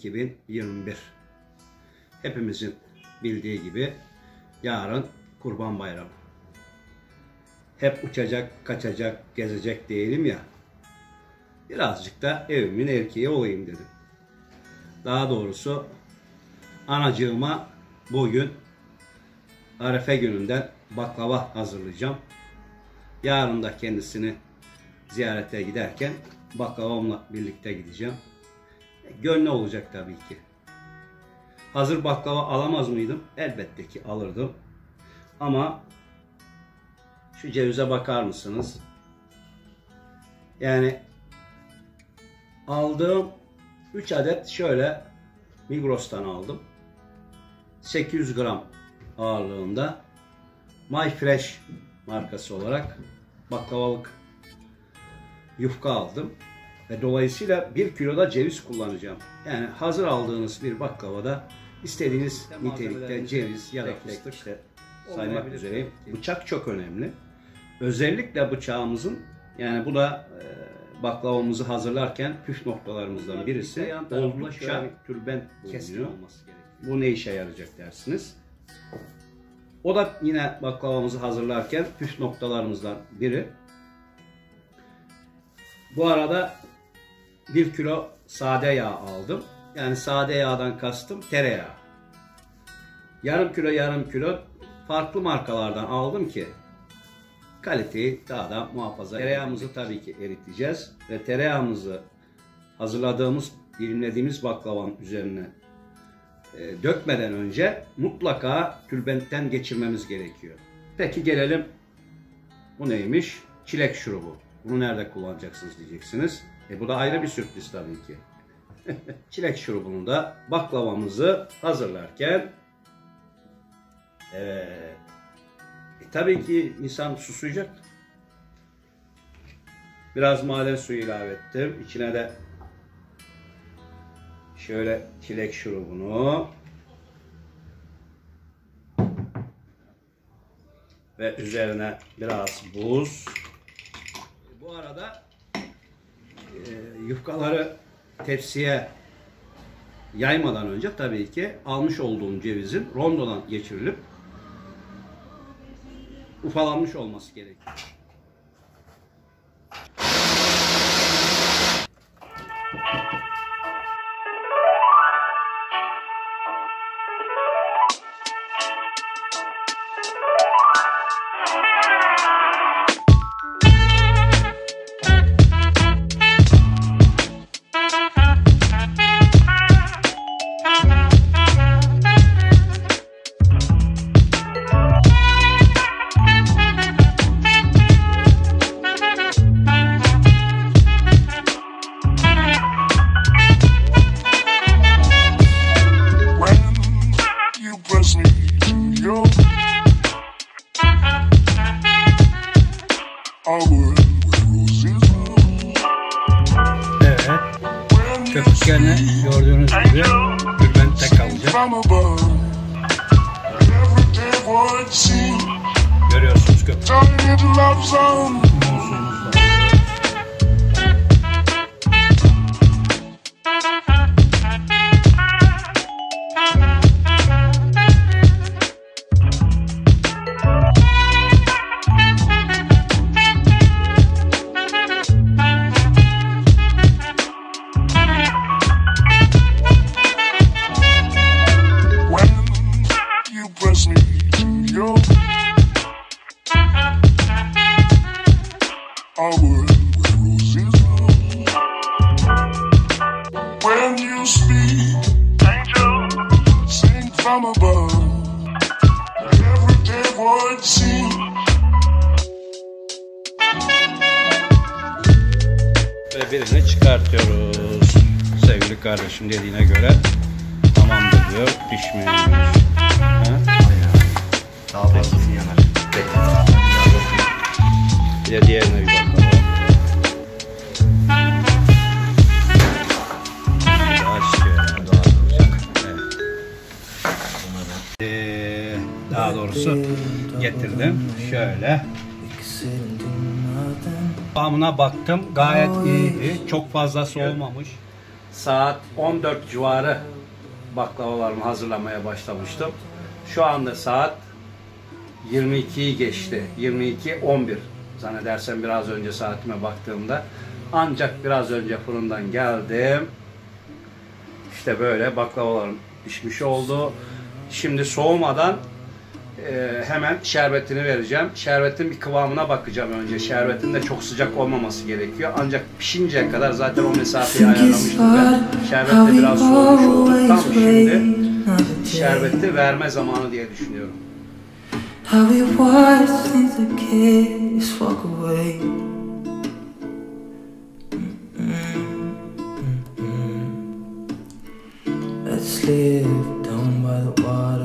2021. Hepimizin bildiği gibi yarın Kurban Bayramı. Hep uçacak, kaçacak, gezecek değilim ya. Birazcık da evimin erkeği olayım dedim. Daha doğrusu anacığıma bugün Arefe gününden baklava hazırlayacağım. Yarın da kendisini ziyarete giderken baklavamla birlikte gideceğim. Gönlü olacak tabii ki. Hazır baklava alamaz mıydım? Elbette ki alırdım. Ama şu cevize bakar mısınız? Yani aldığım 3 adet şöyle Migros'tan aldım. 800 gram ağırlığında My Fresh markası olarak baklavalık yufka aldım. Ve dolayısıyla 1 kiloda ceviz kullanacağım. Yani hazır aldığınız bir baklavada istediğiniz nitelikte ceviz ya da fıstık işte saymak üzereyim. Bıçak çok önemli. Özellikle bıçağımızın, yani bu da baklavamızı hazırlarken püf noktalarımızdan birisi, oldukça tülbent bulunuyor. Bu ne işe yarayacak dersiniz. O da yine baklavamızı hazırlarken püf noktalarımızdan biri. Bu arada 1 kilo sade yağ aldım. Yani sade yağdan kastım tereyağı. Yarım kilo farklı markalardan aldım ki kaliteyi daha da muhafaza. Tereyağımızı tabii ki eriteceğiz ve tereyağımızı hazırladığımız, dilimlediğimiz baklavanın üzerine dökmeden önce mutlaka tülbentten geçirmemiz gerekiyor. Peki gelelim, bu neymiş? Çilek şurubu. Bunu nerede kullanacaksınız diyeceksiniz. Bu da ayrı bir sürpriz tabii ki. Çilek şurubunu da baklavamızı hazırlarken tabii ki insan susayacak. Biraz maden suyu ilave ettim. İçine de şöyle çilek şurubunu ve üzerine biraz buz. Bu arada yufkaları tepsiye yaymadan önce tabii ki almış olduğum cevizin rondodan geçirilip ufalanmış olması gerekiyor. Evet, köpüklerini gördüğünüz gibi tülbentte kalacak. Görüyorsunuz köpük. When you speak, angel, sing from above. Everyday voice sing. Ve birini çıkartıyoruz. Sevgili kardeşim dediğine göre tamamdır diyor. Pişmiyormuş. Daha fazlası yanar. Bir de diğerine bir bakalım. Daha doğrusu getirdim. Şöyle. Kıvamına baktım. Gayet iyiydi. Çok fazla soğumamış. saat 14 civarı baklavalarımı hazırlamaya başlamıştım. Şu anda saat 22'yi geçti. 22:11 zannedersem biraz önce saatime baktığımda. Ancak biraz önce fırından geldim. İşte böyle baklavalarım pişmiş oldu. Şimdi soğumadan hemen şerbetini vereceğim. Şerbetin bir kıvamına bakacağım önce. Şerbetin de çok sıcak olmaması gerekiyor. Ancak pişinceye kadar zaten o mesafeyi ayarlamıştım ben. Şerbet de biraz soğumuş oldu. Tam şimdi şerbeti verme zamanı diye düşünüyorum. How we watched since the kids walk away. Let's live down by the water.